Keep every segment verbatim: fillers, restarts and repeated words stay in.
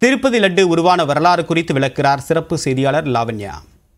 திருப்பதி லட்டு உருவான வரலாறு குறித்து விளக்குகிறார் சிறப்பு செய்தியாளர் லாவண்யா.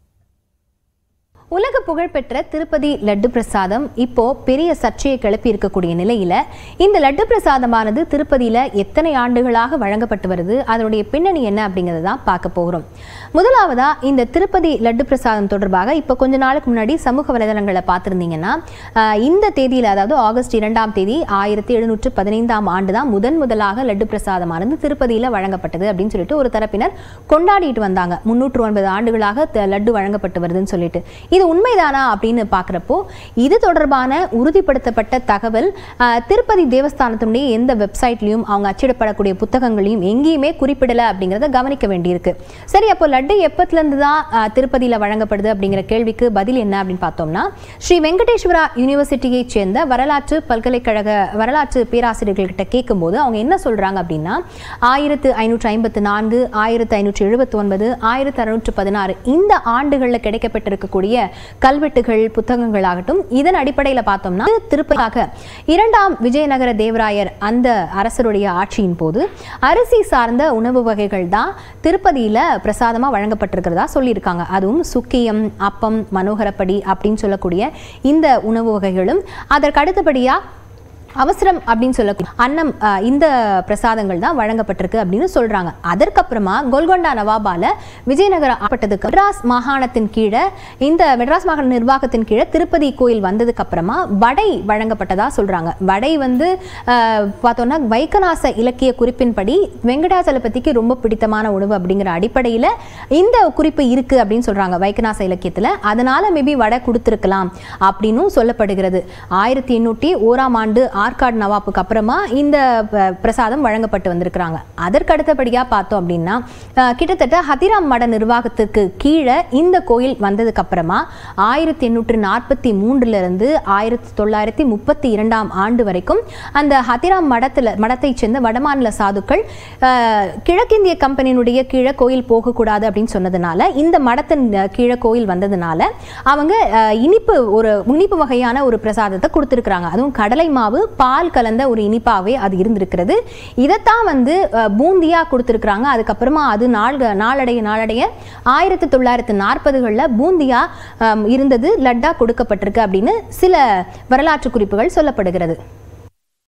உலக புகழ்பெற்ற திருப்பதி லட்டு பிரசாதம் இப்போ பெரிய சர்ச்சையை கிளப்பி இருக்கக்கூடிய நிலையில இந்த லட்டு பிரசாதமானது திருப்பதியில எத்தனை ஆண்டுகளாக வழங்கப்பட்டு வருது, அதனுடைய பின்னணி என்ன அப்படிங்கறத தான் பார்க்க போகிறோம். முதலாவதா இந்த திருப்பதி லட்டு பிரசாதம் தொடர்பாக இப்போ கொஞ்ச நாளுக்கு முன்னாடி சமூக வலைதளங்களை பார்த்துருந்தீங்கன்னா இந்த தேதியில், அதாவது ஆகஸ்ட் இரண்டாம் தேதி ஆயிரத்தி எழுநூற்று பதினைந்தாம் ஆண்டு தான் முதன் முதலாக லட்டு பிரசாதமானது திருப்பதியில வழங்கப்பட்டது அப்படின்னு சொல்லிட்டு ஒரு தரப்பினர் கொண்டாடிட்டு வந்தாங்க. முன்னூற்று ஒன்பது ஆண்டுகளாக லட்டு வழங்கப்பட்டு வருதுன்னு சொல்லிட்டு இது உண்மைதானா அப்படின்னு பார்க்குறப்போ இது தொடர்பான உறுதிப்படுத்தப்பட்ட தகவல் திருப்பதி தேவஸ்தானத்தினுடைய எந்த வெப்சைட்லையும் அவங்க அச்சிடப்படக்கூடிய புத்தகங்களையும் எங்கேயுமே குறிப்பிடலை அப்படிங்கிறத கவனிக்க வேண்டியிருக்கு. சரி, அப்போ லட்டு எப்பத்திலிருந்து தான் திருப்பதியில் வழங்கப்படுது அப்படிங்கிற கேள்விக்கு பதில் என்ன அப்படின்னு பார்த்தோம்னா, ஸ்ரீ வெங்கடேஸ்வரா யூனிவர்சிட்டியை சேர்ந்த வரலாற்று பல்கலைக்கழக வரலாற்று பேராசிரியர்கள்கிட்ட கேட்கும்போது அவங்க என்ன சொல்றாங்க அப்படின்னா, ஆயிரத்து ஐநூற்று ஐம்பத்து நான்கு ஆயிரத்து ஐநூற்று எழுபத்தி ஒன்பது ஆயிரத்து அறுநூற்று பதினாறு இந்த ஆண்டுகளில் கிடைக்கப்பட்டிருக்கக்கூடிய கல்வெட்டுகள் புத்தகங்கள் ஆகட்டும், இதன் அடிப்படையில் பார்த்தோம்னா திருப்பதியாக இரண்டாம் விஜயநகர தேவராயர் அந்த அரசருடைய ஆட்சியின் போது அரிசி சார்ந்த உணவு வகைகள் தான் திருப்பதியில பிரசாதமா வழங்கப்பட்டிருக்கிறதா சொல்லியிருக்காங்க. அதுவும் சுக்கியம், அப்பம், மனோகரப்படி அப்படின்னு சொல்லக்கூடிய இந்த உணவு வகைகளும் அதற்கு அடுத்தபடியா அவசரம் அப்படின்னு சொல்லக்கூடிய அன்னம், இந்த பிரசாதங்கள் தான் வழங்கப்பட்டிருக்கு அப்படின்னு சொல்றாங்க. அதற்கப்புறமா கோல்கொண்டா நவாபால விஜயநகர ஆப்பட்டதுக்கு மெட்ராஸ் மாகாணத்தின் கீழே இந்த மெட்ராஸ் மாகாண நிர்வாகத்தின் கீழே திருப்பதி கோயில் வந்ததுக்கு அப்புறமா வடை வழங்கப்பட்டதா சொல்றாங்க. வடை வந்து பார்த்தோம்னா வைக்கநாச இலக்கிய குறிப்பின்படி வெங்கடாசலபதிக்கு ரொம்ப பிடித்தமான உணவு அப்படிங்கிற அடிப்படையில் இந்த குறிப்பு இருக்கு அப்படின்னு சொல்றாங்க வைக்கநாச இலக்கியத்தில். அதனால மேபி வடை கொடுத்திருக்கலாம் அப்படின்னு சொல்லப்படுகிறது. ஆயிரத்தி எண்ணூற்றி ஓராம் ஆண்டு ஆற்காடு நவாப்புக்கு அப்புறமா இந்த பிரசாதம் வழங்கப்பட்டு வந்திருக்கிறாங்க. அதற்கு அடுத்தபடியாக பார்த்தோம் அப்படின்னா கிட்டத்தட்ட ஹதிராம் மட நிர்வாகத்துக்கு கீழே இந்த கோயில் வந்ததுக்கு அப்புறமா ஆயிரத்தி எண்ணூற்று நாற்பத்தி மூன்றுல இருந்து ஆயிரத்தி தொள்ளாயிரத்தி முப்பத்தி இரண்டாம் ஆண்டு வரைக்கும் அந்த ஹதிராம் மடத்துல மடத்தை சேர்ந்த வடமாநில சாதுக்கள் கிழக்கிந்திய கம்பெனியினுடைய கீழே கோயில் போகக்கூடாது அப்படின்னு சொன்னதுனால இந்த மடத்தின் கீழே கோயில் வந்ததுனால அவங்க இனிப்பு ஒரு இனிப்பு வகையான ஒரு பிரசாதத்தை கொடுத்திருக்கிறாங்க. அதுவும் கடலை மாவு பால் கலந்த ஒரு இனிப்பாவே அது இருந்திருக்கிறது. இதைத்தான் வந்து பூந்தியா கொடுத்திருக்கிறாங்க. அதுக்கப்புறமா அது நாள் நாளடைய நாளடைய ஆயிரத்தி தொள்ளாயிரத்தி நாற்பதுகளில் பூந்தியா இருந்தது லட்டா கொடுக்கப்பட்டிருக்கு அப்படின்னு சில வரலாற்று குறிப்புகள் சொல்லப்படுகிறது.